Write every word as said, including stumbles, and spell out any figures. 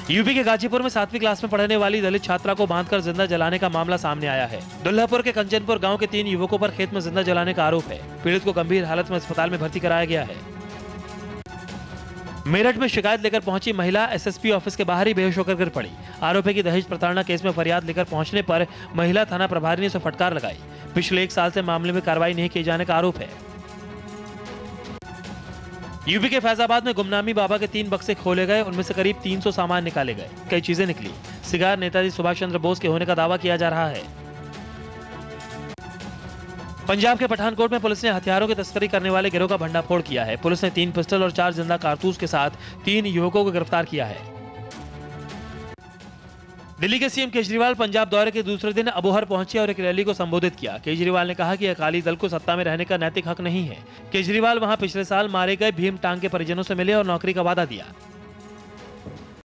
UP के गाजीपुर में सातवीं क्लास में पढ़ने वाली दलित छात्रा को बांधकर जिंदा जलाने का मामला सामने आया है। दुल्लापुर के कंचनपुर गांव के तीन युवकों पर खेत में जिंदा जलाने का आरोप है। पीड़ित को गंभीर हालत में अस्पताल में भर्ती कराया गया है। मेरठ में शिकायत लेकर पहुंची महिला एसएसपी ऑफिस के बाहर ही बेहोश होकर गिर पड़ी। आरोप है कि दहेज प्रताड़ना केस में फरियाद लेकर पहुंचने पर महिला थाना प्रभारी ने उसे फटकार लगाई। पिछले एक साल से मामले में कार्रवाई नहीं किए जाने का आरोप है। यूपी के फैजाबाद में गुमनामी बाबा के तीन बक्से खोले गए। उनमें से करीब तीन सौ सामान निकाले गए। कई चीजें निकली। सिगार नेताजी सुभाष चंद्र बोस के होने का दावा किया जा रहा है। पंजाब के पठानकोट में पुलिस ने हथियारों की तस्करी करने वाले गिरोह का भंडाफोड़ किया है। पुलिस ने तीन पिस्टल और चार जिंदा कारतूस के साथ तीन युवकों को गिरफ्तार किया है। दिल्ली के सीएम केजरीवाल पंजाब दौरे के दूसरे दिन अबोहर पहुंचे और एक रैली को संबोधित किया। केजरीवाल ने कहा कि अकाली दल को सत्ता में रहने का नैतिक हक नहीं है। केजरीवाल वहां पिछले साल मारे गए भीम टांग के परिजनों से मिले और नौकरी का वादा दिया।